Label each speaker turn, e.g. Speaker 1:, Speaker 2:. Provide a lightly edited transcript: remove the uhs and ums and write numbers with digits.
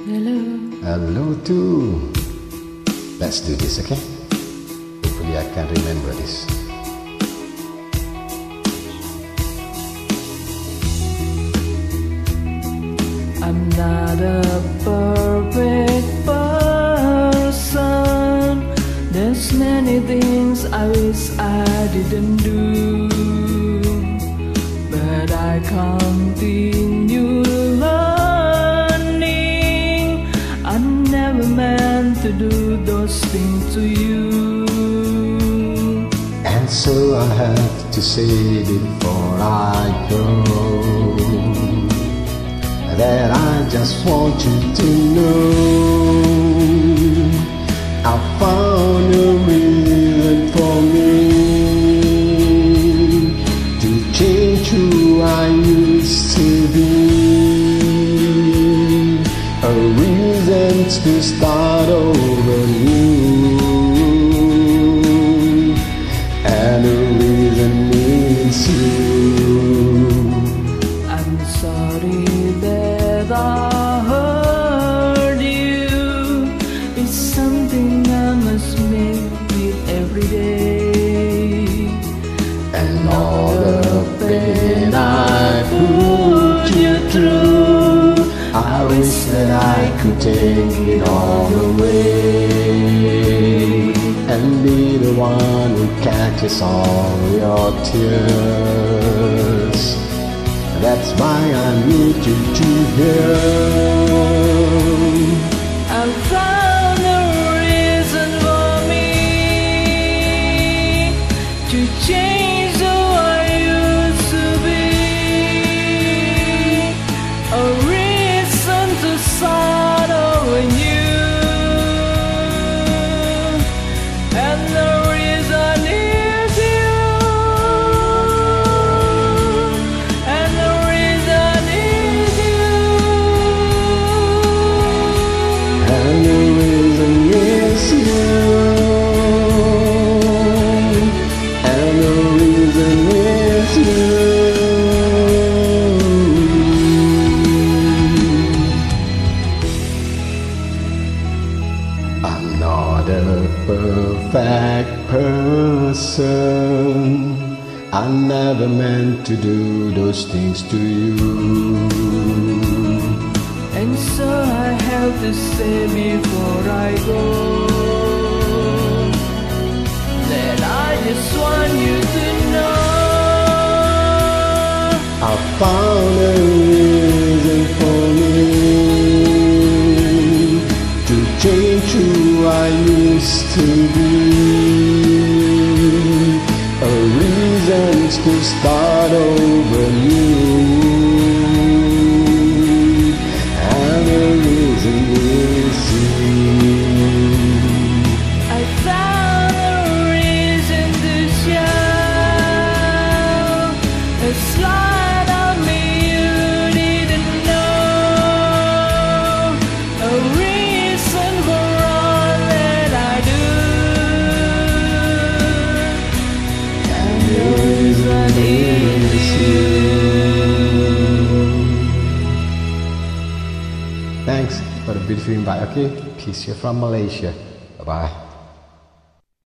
Speaker 1: Hello.
Speaker 2: Hello too. Let's do this, okay? Hopefully I can remember this.
Speaker 1: I'm not a perfect person. There's many things I wish I didn't do, but I continue learning. I never meant to do those things to you,
Speaker 2: And so I have to say before I go that I just want you to know I found a reason for me to change who I used to be, a reason to start over new, and the reason is you.
Speaker 1: I'm sorry that I hurt you. It's something I must make with every day.
Speaker 2: And all the pain I put you through, I wish that I could take it all away and be the one who catches all your tears. That's why I need you to hear.
Speaker 1: I found a reason for me to change who I used to be, a reason to start over new, and the reason is you, and the reason is you.
Speaker 2: And the reason is you. And the reason is you. I'm not a perfect person. I never meant to do those things to you.
Speaker 1: And so I have to say before I go that I just want you to know
Speaker 2: I found a reason for me to change who I used to be, a reason to start over new, and the reason is you.
Speaker 1: I found a reason to show a side of me you didn't know, a reason for all that I do, and the reason is you.
Speaker 2: Thanks for the beautiful invite, okay? Peace here from Malaysia. Bye-bye.